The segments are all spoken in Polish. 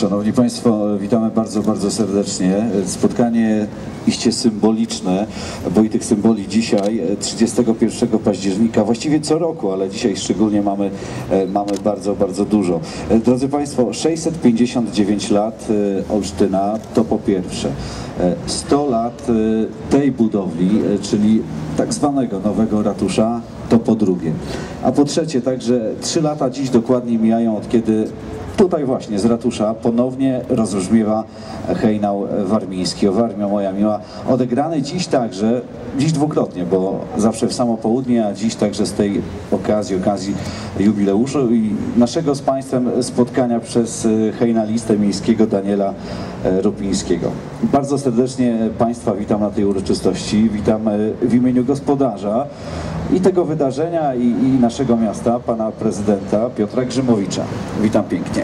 Szanowni Państwo, witamy bardzo, bardzo serdecznie. Spotkanie iście symboliczne, bo i tych symboli dzisiaj, 31 października, właściwie co roku, ale dzisiaj szczególnie mamy bardzo, bardzo dużo. Drodzy Państwo, 659 lat Olsztyna to po pierwsze. 100 lat tej budowli, czyli tak zwanego nowego ratusza, to po drugie. A po trzecie także 3 lata dziś dokładnie mijają, od kiedy tutaj właśnie z ratusza ponownie rozbrzmiewa hejnał warmiński. O Warmio moja miła, odegrany dziś także, dziś dwukrotnie, bo zawsze w samo południe, a dziś także z tej okazji jubileuszu i naszego z Państwem spotkania przez hejnalistę miejskiego Daniela Rupińskiego. Bardzo serdecznie Państwa witam na tej uroczystości, witam w imieniu gospodarza i tego wydarzenia i naszego miasta, pana prezydenta Piotra Grzymowicza. Witam pięknie.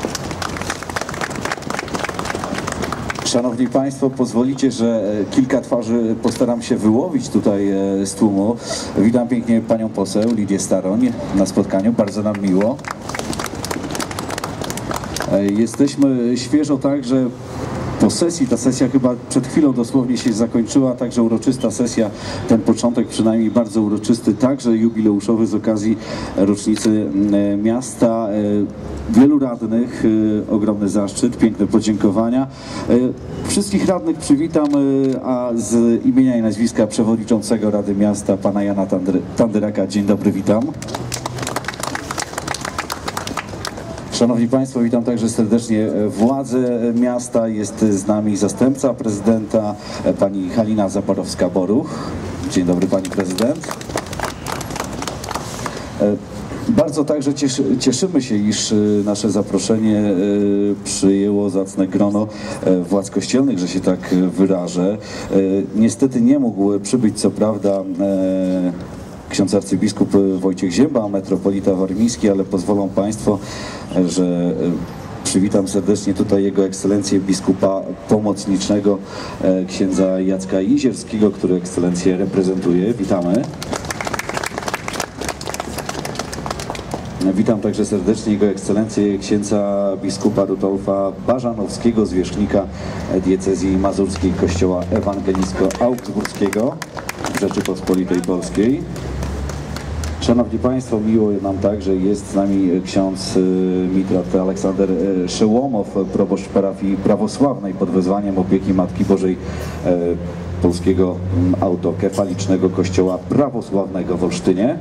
Szanowni Państwo, pozwolicie, że kilka twarzy postaram się wyłowić tutaj z tłumu. Witam pięknie panią poseł Lidię Staroń na spotkaniu, bardzo nam miło. Jesteśmy świeżo także po sesji, ta sesja chyba przed chwilą dosłownie się zakończyła, także uroczysta sesja, ten początek przynajmniej bardzo uroczysty, także jubileuszowy z okazji rocznicy miasta. Wielu radnych, ogromny zaszczyt, piękne podziękowania. Wszystkich radnych przywitam, a z imienia i nazwiska przewodniczącego Rady Miasta, pana Jana Tandyraka. Dzień dobry, witam. Szanowni Państwo, witam także serdecznie władze miasta. Jest z nami zastępca prezydenta, pani Halina Zaborowska-Boruch. Dzień dobry, pani prezydent. Bardzo także cieszymy się, iż nasze zaproszenie przyjęło zacne grono władz kościelnych, że się tak wyrażę. Niestety nie mógł przybyć, co prawda, ksiądz arcybiskup Wojciech Zięba, metropolita warmiński, ale pozwolą Państwo, że przywitam serdecznie tutaj Jego Ekscelencję biskupa pomocniczego, księdza Jacka Izierskiego, który Ekscelencję reprezentuje. Witamy. Witam także serdecznie Jego Ekscelencję księdza biskupa Rudolfa Bażanowskiego, zwierzchnika diecezji mazurskiej Kościoła Ewangelicko-Augsburskiego Rzeczypospolitej Polskiej. Szanowni Państwo, miło nam także jest z nami ksiądz mitrat Aleksander Szełomow, proboszcz parafii prawosławnej pod wezwaniem opieki Matki Bożej Polskiego Autokefalicznego Kościoła Prawosławnego w Olsztynie.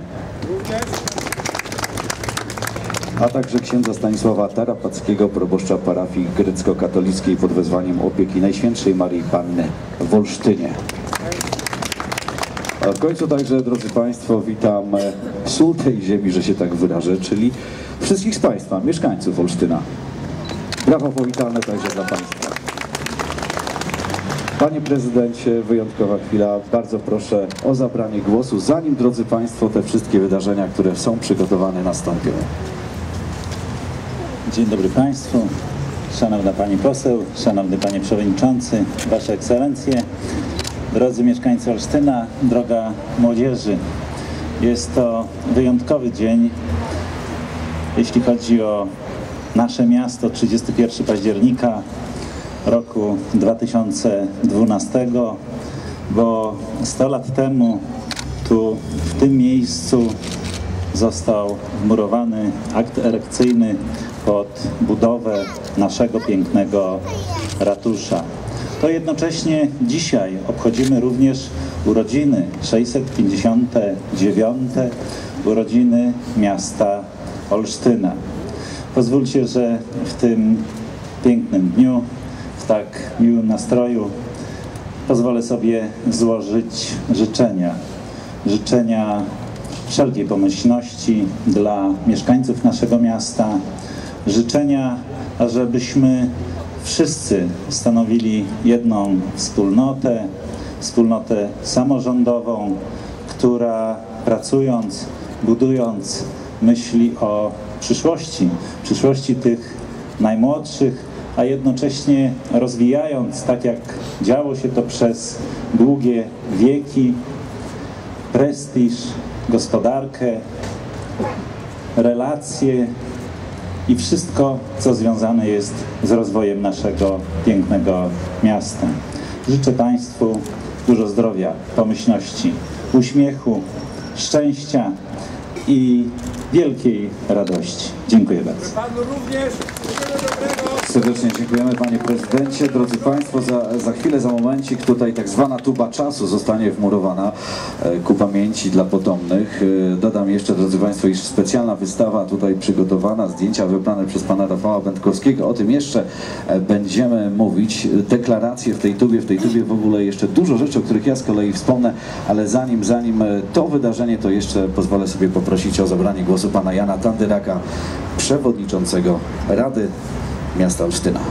A także księdza Stanisława Tarapackiego, proboszcza parafii grecko-katolickiej pod wezwaniem opieki Najświętszej Maryi Panny w Olsztynie. A w końcu także, drodzy Państwo, witam sól tej ziemi, że się tak wyrażę, czyli wszystkich z Państwa, mieszkańców Olsztyna. Brawa powitalne także dla Państwa. Panie prezydencie, wyjątkowa chwila, bardzo proszę o zabranie głosu, zanim, drodzy Państwo, te wszystkie wydarzenia, które są przygotowane, nastąpią. Dzień dobry Państwu, szanowna Pani poseł, szanowny Panie Przewodniczący, Wasze Ekscelencje, drodzy mieszkańcy Olsztyna, droga młodzieży. Jest to wyjątkowy dzień, jeśli chodzi o nasze miasto, 31 października roku 2012, bo 100 lat temu tu, w tym miejscu został wmurowany akt erekcyjny pod budowę naszego pięknego ratusza. To jednocześnie dzisiaj obchodzimy również urodziny, 659. urodziny miasta Olsztyna. Pozwólcie, że w tym pięknym dniu, w tak miłym nastroju pozwolę sobie złożyć życzenia wszelkiej pomyślności dla mieszkańców naszego miasta, życzenia, ażebyśmy wszyscy stanowili jedną wspólnotę samorządową, która pracując, budując, myśli o przyszłości tych najmłodszych, a jednocześnie rozwijając, tak jak działo się to przez długie wieki, prestiż, gospodarkę, relacje i wszystko, co związane jest z rozwojem naszego pięknego miasta. Życzę Państwu dużo zdrowia, pomyślności, uśmiechu, szczęścia i wielkiej radości. Dziękuję bardzo. Panu również wszystkiego dobrego. Serdecznie dziękujemy, panie prezydencie. Drodzy państwo, za chwilę, za momencik tutaj tak zwana tuba czasu zostanie wmurowana ku pamięci dla potomnych. Dodam jeszcze, drodzy państwo, iż specjalna wystawa tutaj przygotowana, zdjęcia wybrane przez pana Rafała Będkowskiego. O tym jeszcze będziemy mówić. Deklaracje w tej tubie w ogóle jeszcze dużo rzeczy, o których ja z kolei wspomnę, ale zanim to wydarzenie, to jeszcze pozwolę sobie poprosić o zabranie głosu pana Jana Tandyraka, przewodniczącego Rady Miasta Olsztyna.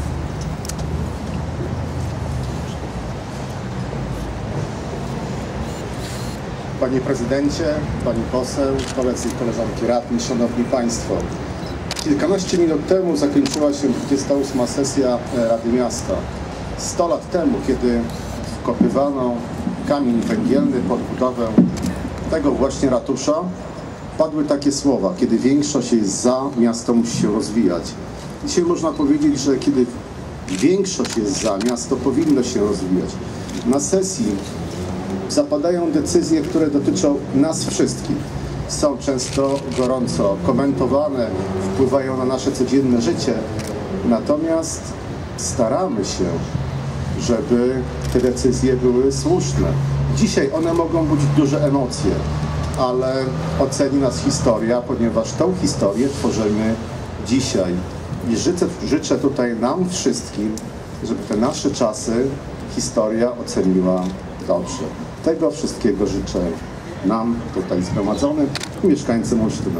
Panie prezydencie, pani poseł, koledzy i koleżanki radni, szanowni państwo. Kilkanaście minut temu zakończyła się 28. sesja Rady Miasta. 100 lat temu, kiedy wkopywano kamień węgielny pod budowę tego właśnie ratusza, padły takie słowa: kiedy większość jest za, miasto musi się rozwijać. Dzisiaj można powiedzieć, że kiedy większość jest za, miasto powinno się rozwijać. Na sesji zapadają decyzje, które dotyczą nas wszystkich. Są często gorąco komentowane, wpływają na nasze codzienne życie. Natomiast staramy się, żeby te decyzje były słuszne. Dzisiaj one mogą budzić duże emocje, ale oceni nas historia, ponieważ tą historię tworzymy dzisiaj. I życzę tutaj nam wszystkim, żeby te nasze czasy historia oceniła dobrze. Tego wszystkiego życzę nam tutaj zgromadzonym i mieszkańcom Olsztyna.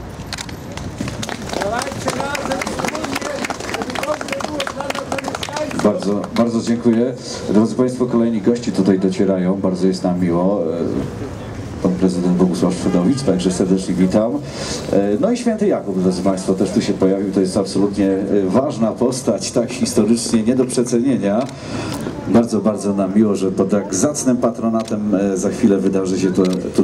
Działajcie razem wspólnie, żeby dobrze było dla nas, dla mieszkańców. Bardzo dziękuję. Drodzy państwo, kolejni gości tutaj docierają, bardzo jest nam miło. Pan prezydent Bogusław Szwedowicz, także serdecznie witam. No i święty Jakub, drodzy państwo, też tu się pojawił. To jest absolutnie ważna postać, tak historycznie nie do przecenienia. Bardzo nam miło, że pod tak zacnym patronatem za chwilę wydarzy się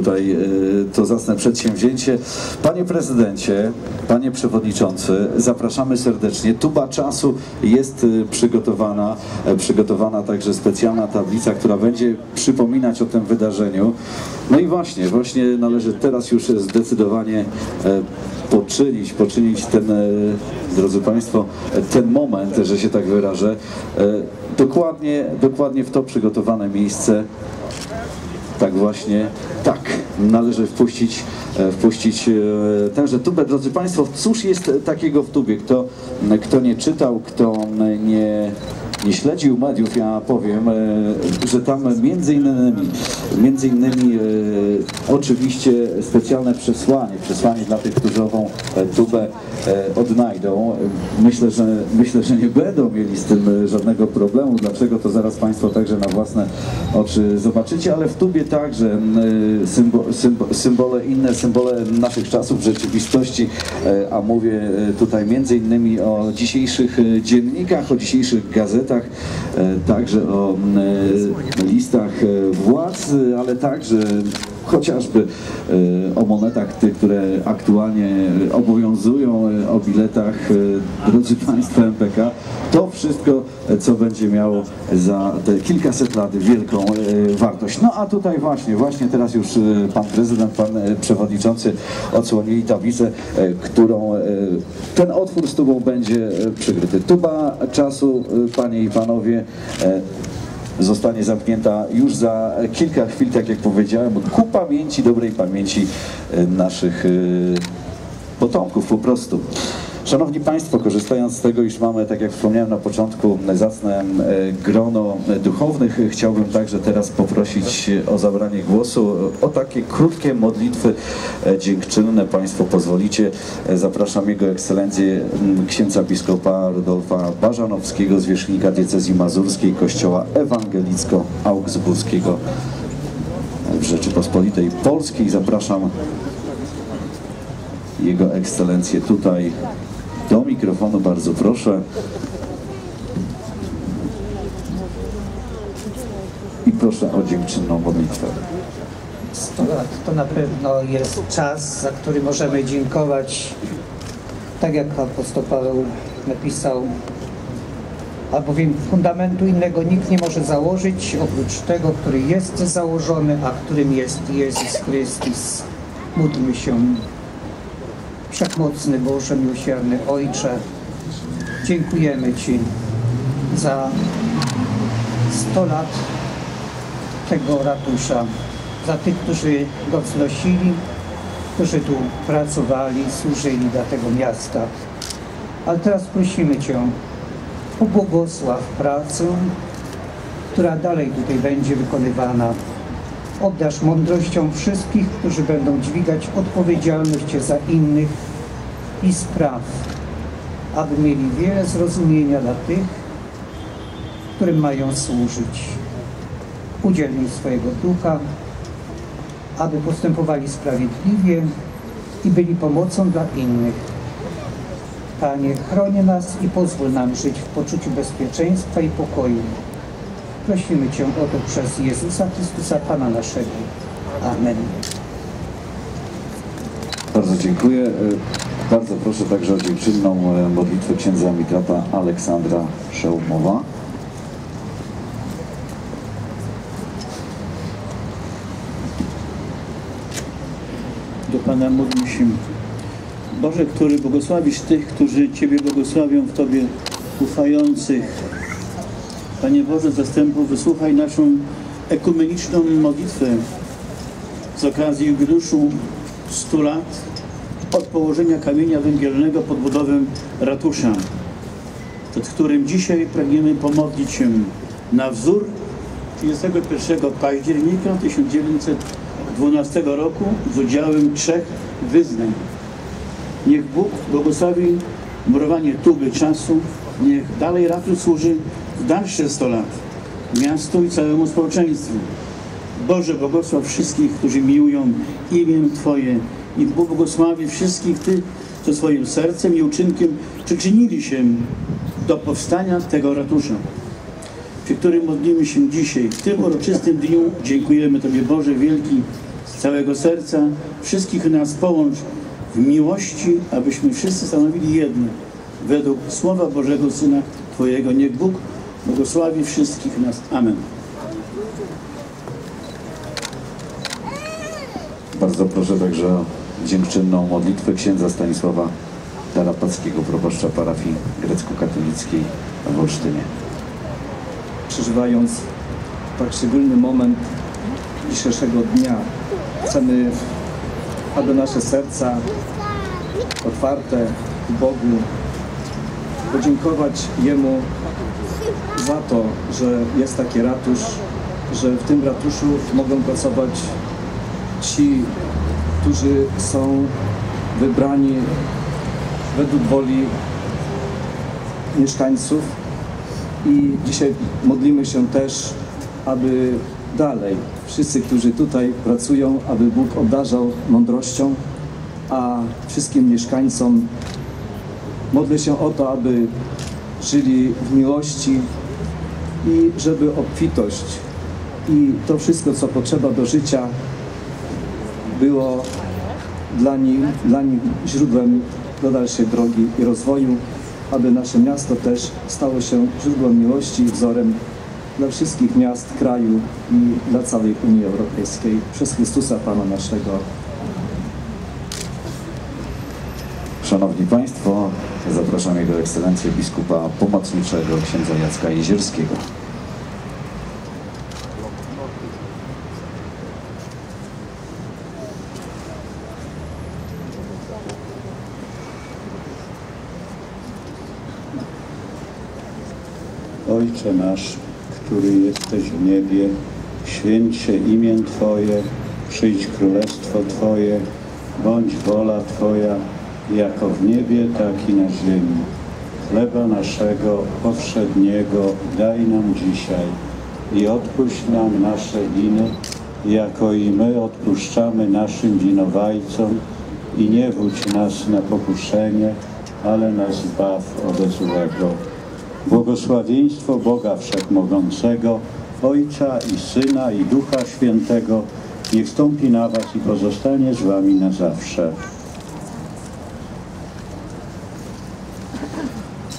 to zacne przedsięwzięcie. Panie prezydencie, panie przewodniczący, zapraszamy serdecznie. Tuba czasu jest przygotowana także specjalna tablica, która będzie przypominać o tym wydarzeniu. No i właśnie należy teraz już zdecydowanie poczynić ten, drodzy państwo, ten moment, że się tak wyrażę, dokładnie w to przygotowane miejsce. Tak, należy wpuścić tęże tubę. Drodzy państwo, cóż jest takiego w tubie? Kto nie czytał, kto nie śledził mediów, ja powiem, że tam między innymi oczywiście specjalne przesłanie dla tych, którzy ową tubę odnajdą. Myślę, że nie będą mieli z tym żadnego problemu. Dlaczego, to zaraz państwo także na własne oczy zobaczycie, ale w tubie także inne symbole naszych czasów, rzeczywistości, a mówię tutaj między innymi o dzisiejszych dziennikach, o dzisiejszych gazetach, także o listach władz, ale także chociażby o monetach tych, które aktualnie obowiązują, o biletach, drodzy państwo, MPK. To wszystko, co będzie miało za te kilkaset lat wielką wartość. No a tutaj właśnie teraz już pan prezydent, pan przewodniczący odsłonili tablicę, którą ten otwór z tubą będzie przykryty. Tuba czasu, panie i panowie, zostanie zamknięta już za kilka chwil, tak jak powiedziałem, ku pamięci, dobrej pamięci naszych potomków po prostu. Szanowni państwo, korzystając z tego, iż mamy, tak jak wspomniałem na początku, zacne grono duchownych, chciałbym także teraz poprosić o zabranie głosu, o takie krótkie modlitwy dziękczynne. Państwo pozwolicie. Zapraszam Jego Ekscelencję księdza biskupa Rudolfa Bażanowskiego, zwierzchnika diecezji mazurskiej Kościoła Ewangelicko-Augsburskiego w Rzeczypospolitej Polskiej. Zapraszam Jego Ekscelencję tutaj do mikrofonu, bardzo proszę. I proszę o dziękczynną modlitwę. 100 lat to na pewno jest czas, za który możemy dziękować Tak jak apostoł Paweł napisał, albowiem fundamentu innego nikt nie może założyć oprócz tego, który jest założony, a którym jest Jezus Chrystus. Módlmy się. Wszechmocny Boże, miłosierny Ojcze, dziękujemy Ci za 100 lat tego ratusza, za tych, którzy go wznosili, którzy tu pracowali, służyli dla tego miasta. Ale teraz prosimy Cię, pobłogosław pracę, która dalej tutaj będzie wykonywana. Obdarz mądrością wszystkich, którzy będą dźwigać odpowiedzialność za innych i spraw, aby mieli wiele zrozumienia dla tych, którym mają służyć. Udziel im swojego ducha, aby postępowali sprawiedliwie i byli pomocą dla innych. Panie, chroń nas i pozwól nam żyć w poczuciu bezpieczeństwa i pokoju. Prosimy Cię o to przez Jezusa Chrystusa, Pana naszego. Amen. Bardzo dziękuję. Bardzo proszę także o dziękczynną modlitwę księdza mitrata Aleksandra Szełmowa. Do Pana módlmy się. Boże, który błogosławisz tych, którzy Ciebie błogosławią, w Tobie ufających. Panie Boże zastępów, wysłuchaj naszą ekumeniczną modlitwę z okazji jubileuszu 100 lat od położenia kamienia węgielnego pod budowę ratusza, przed którym dzisiaj pragniemy pomodlić się na wzór 31 października 1912 roku z udziałem 3 wyznań. Niech Bóg błogosławi murowanie tuby czasu, niech dalej ratusz służy w dalsze 100 lat miastu i całemu społeczeństwu. Boże, błogosław wszystkich, którzy miłują imię Twoje i Bóg błogosławi wszystkich tych, co swoim sercem i uczynkiem przyczynili się do powstania tego ratusza, przy którym modlimy się dzisiaj. W tym uroczystym dniu dziękujemy Tobie, Boże wielki, z całego serca. Wszystkich nas połącz w miłości, abyśmy wszyscy stanowili jedno, według Słowa Bożego Syna Twojego. Niech Bóg błogosławi wszystkich nas. Amen. Bardzo proszę także o dziękczynną modlitwę księdza Stanisława Tarapackiego, proboszcza parafii grecko-katolickiej w Olsztynie. Przeżywając tak szczególny moment dzisiejszego dnia, chcemy, aby nasze serca otwarte ku Bogu, podziękować Jemu za to, że jest taki ratusz, że w tym ratuszu mogą pracować ci, którzy są wybrani według woli mieszkańców. I dzisiaj modlimy się też, aby dalej wszyscy, którzy tutaj pracują, aby Bóg obdarzał mądrością, a wszystkim mieszkańcom modlę się o to, aby żyli w miłości i żeby obfitość i to wszystko, co potrzeba do życia, było dla nich źródłem do dalszej drogi i rozwoju, aby nasze miasto też stało się źródłem miłości i wzorem dla wszystkich miast kraju i dla całej Unii Europejskiej. Przez Chrystusa Pana naszego. Szanowni Państwo, zapraszam Jego Ekscelencję biskupa pomocniczego księdza Jacka Jezierskiego. Ojcze nasz, który jesteś w niebie, święć się imię Twoje, przyjdź królestwo Twoje, bądź wola Twoja, jako w niebie, tak i na ziemi. Chleba naszego powszedniego daj nam dzisiaj i odpuść nam nasze winy, jako i my odpuszczamy naszym winowajcom i nie wódź nas na pokuszenie, ale nas zbaw ode złego. Błogosławieństwo Boga Wszechmogącego, Ojca i Syna i Ducha Świętego, niech stąpi na Was i pozostanie z Wami na zawsze.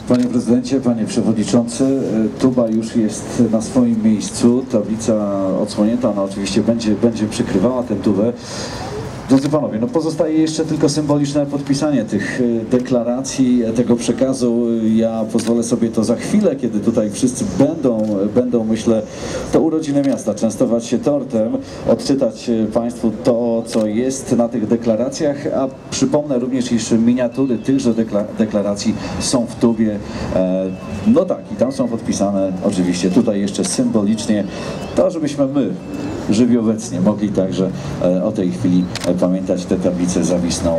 Panie prezydencie, panie przewodniczący, tuba już jest na swoim miejscu, tablica odsłonięta, ona oczywiście będzie przykrywała tę tubę. Drodzy panowie, no pozostaje jeszcze tylko symboliczne podpisanie tych deklaracji, tego przekazu. Ja pozwolę sobie to za chwilę, kiedy tutaj wszyscy będą, myślę, to urodziny miasta, częstować się tortem, odczytać państwu to, co jest na tych deklaracjach, a przypomnę również, iż miniatury tychże deklaracji są w tubie. No tak, i tam są podpisane oczywiście tutaj jeszcze symbolicznie to, żebyśmy my, żywi obecnie, mogli także o tej chwili pamiętać. Te tablice zawisną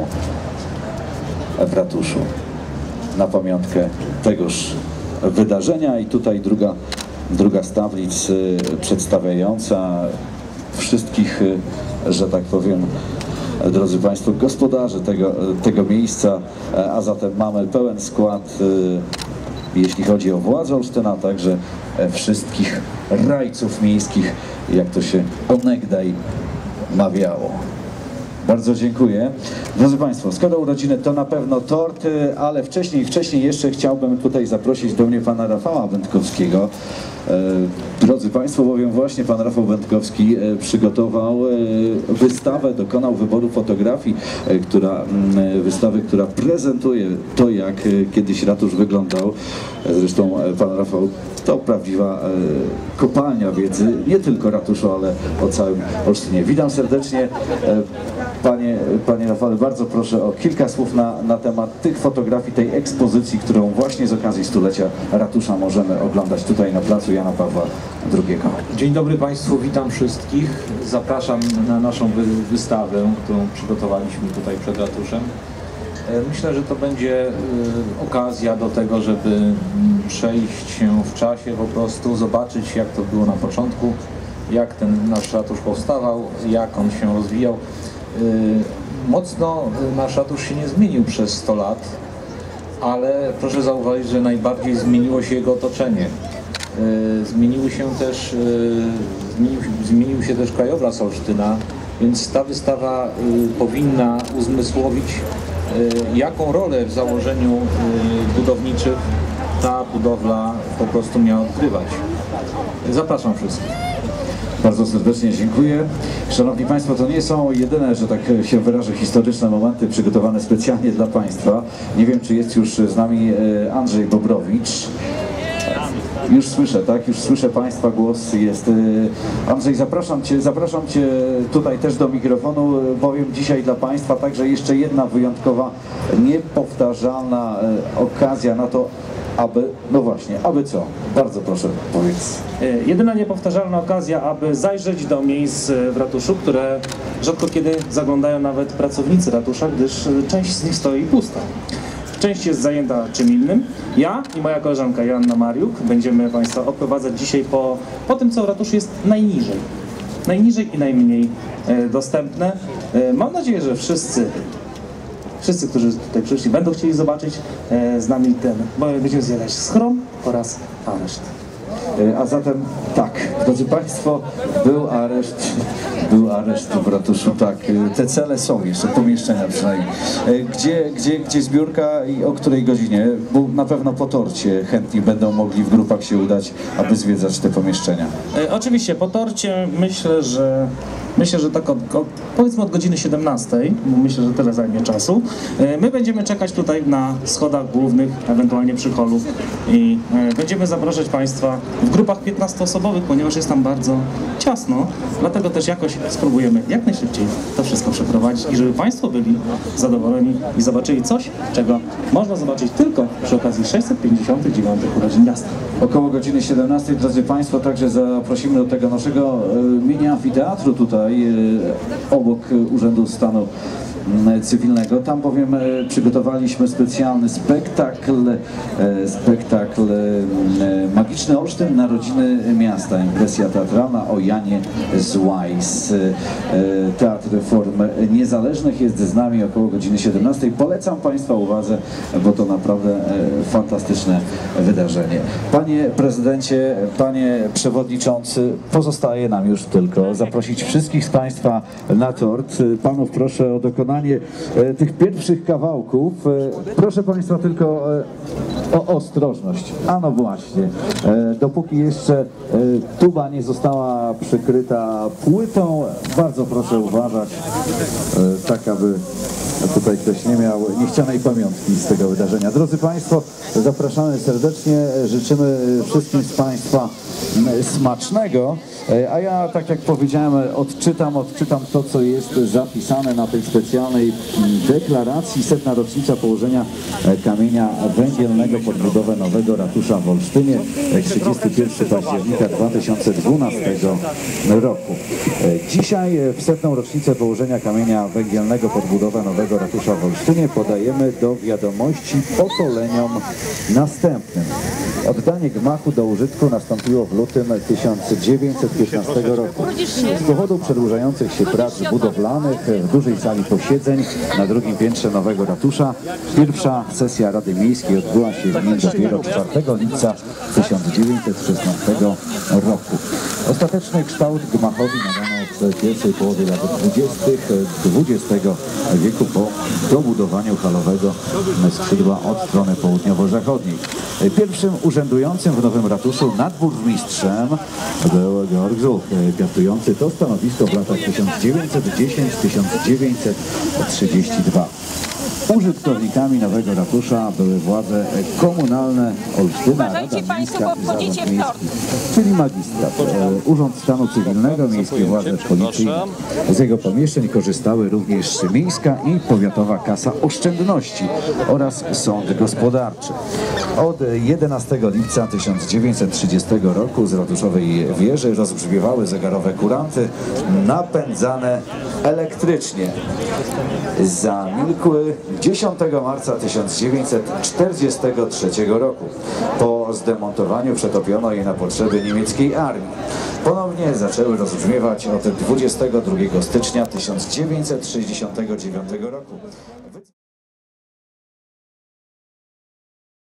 w ratuszu na pamiątkę tegoż wydarzenia. I tutaj druga z tablic przedstawiająca wszystkich, że tak powiem, drodzy państwo, gospodarzy tego miejsca, a zatem mamy pełen skład, jeśli chodzi o władzę Olsztyna, także wszystkich rajców miejskich, jak to się onegdaj mawiało. Bardzo dziękuję. Drodzy państwo, skoro urodziny, to na pewno tort, ale wcześniej jeszcze chciałbym tutaj zaprosić do mnie pana Rafała Wędkowskiego. Drodzy państwo, bowiem właśnie pan Rafał Wędkowski przygotował wystawę, dokonał wyboru fotografii, wystawy, która prezentuje to, jak kiedyś ratusz wyglądał. Zresztą pan Rafał to prawdziwa kopalnia wiedzy, nie tylko ratuszu, ale o całym Olsztynie. Witam serdecznie. Panie Rafale, bardzo proszę o kilka słów na temat tych fotografii, tej ekspozycji, którą właśnie z okazji stulecia ratusza możemy oglądać tutaj na placu Jana Pawła II. Dzień dobry Państwu, witam wszystkich. Zapraszam na naszą wystawę, którą przygotowaliśmy tutaj przed ratuszem. Myślę, że to będzie okazja do tego, żeby przejść się w czasie, po prostu zobaczyć, jak to było na początku, jak ten nasz ratusz powstawał, jak on się rozwijał. Mocno nasz ratusz się nie zmienił przez 100 lat, ale proszę zauważyć, że najbardziej zmieniło się jego otoczenie. Zmienił się też krajobraz Olsztyna, więc ta wystawa powinna uzmysłowić, jaką rolę w założeniu budowniczych ta budowla po prostu miała odgrywać. Zapraszam wszystkich. Bardzo serdecznie dziękuję. Szanowni Państwo, to nie są jedyne, że tak się wyrażę, historyczne momenty przygotowane specjalnie dla Państwa. Nie wiem, czy jest już z nami Andrzej Bobrowicz. Już słyszę, tak? Już słyszę Państwa głos. Jest. Andrzej, zapraszam Cię tutaj też do mikrofonu, bowiem dzisiaj dla Państwa także jeszcze jedna wyjątkowa, niepowtarzalna okazja na to, aby co? Bardzo proszę, powiedz. Jedyna niepowtarzalna okazja, aby zajrzeć do miejsc w ratuszu, które rzadko kiedy zaglądają nawet pracownicy ratusza, gdyż część z nich stoi pusta. Część jest zajęta czym innym. Ja i moja koleżanka Joanna Mariuk będziemy Państwa oprowadzać dzisiaj po tym, co w ratuszu jest najniżej i najmniej dostępne. Mam nadzieję, że wszyscy, którzy tutaj przyszli, będą chcieli zobaczyć z nami bo będziemy zjadać schron oraz areszt. A zatem tak, drodzy Państwo, był areszt w ratuszu, tak. Te cele są jeszcze, pomieszczenia przynajmniej. Gdzie zbiórka i o której godzinie? Bo na pewno po torcie chętni będą mogli w grupach się udać, aby zwiedzać te pomieszczenia. Oczywiście, po torcie myślę, że tak powiedzmy od godziny 17, bo myślę, że tyle zajmie czasu. My będziemy czekać tutaj na schodach głównych, ewentualnie przy holu i będziemy zapraszać Państwa w grupach 15-osobowych, ponieważ jest tam bardzo ciasno, dlatego też jakoś spróbujemy jak najszybciej to wszystko przeprowadzić i żeby Państwo byli zadowoleni i zobaczyli coś, czego można zobaczyć tylko przy okazji 659 urodzin miasta. Około godziny 17, drodzy Państwo, także zaprosimy do tego naszego mini amfiteatru tutaj obok Urzędu Stanu Cywilnego. Tam bowiem przygotowaliśmy specjalny spektakl Magiczny Olsztyn, Narodziny Miasta, impresja teatralna o Janie z Łajs. Teatr Form Niezależnych jest z nami około godziny 17. Polecam Państwa uwadze, bo to naprawdę fantastyczne wydarzenie. Panie prezydencie, panie przewodniczący, pozostaje nam już tylko zaprosić wszystkich z Państwa na tort. Panów proszę o dokonanie wykonanie tych pierwszych kawałków. Proszę Państwa tylko o ostrożność. A no właśnie, dopóki jeszcze tuba nie została przykryta płytą, bardzo proszę uważać, tak aby tutaj ktoś nie miał niechcianej pamiątki z tego wydarzenia. Drodzy Państwo, zapraszamy serdecznie, życzymy wszystkim z Państwa smacznego, a ja, tak jak powiedziałem, odczytam to, co jest zapisane na tej specjalnej deklaracji. 100. rocznica położenia kamienia węgielnego pod budowę nowego ratusza w Olsztynie, 31 października 2012 roku. Dzisiaj w 100. rocznicę położenia kamienia węgielnego pod budowę nowego ratusza w Olsztynie podajemy do wiadomości pokoleniom następnym. Oddanie gmachu do użytku nastąpiło w lutym 1915 roku. Z powodu przedłużających się prac budowlanych w dużej sali posiedzeń na drugim piętrze nowego ratusza pierwsza sesja Rady Miejskiej odbyła się w nim dopiero 4 lipca 1916 roku. Ostateczny kształt gmachowi nadano w pierwszej połowie lat 20. XX wieku po dobudowaniu halowego skrzydła od strony południowo-zachodniej. Pierwszym urzędującym w nowym ratuszu nadburmistrzem był Georg Zuch, piastujący to stanowisko w latach 1910-1932. Użytkownikami nowego ratusza były władze komunalne Olsztyna, Rada Miejska i Zarząd Miejski, czyli magistrat, Urząd Stanu Cywilnego, miejskie władze policyjne. Z jego pomieszczeń korzystały również Miejska i Powiatowa Kasa Oszczędności oraz Sąd Gospodarczy. Od 11 lipca 1930 roku z ratuszowej wieży rozbrzmiewały zegarowe kuranty napędzane elektrycznie. Zamilkły 10 marca 1943 roku. Po zdemontowaniu przetopiono je na potrzeby niemieckiej armii. Ponownie zaczęły rozbrzmiewać od 22 stycznia 1969 roku.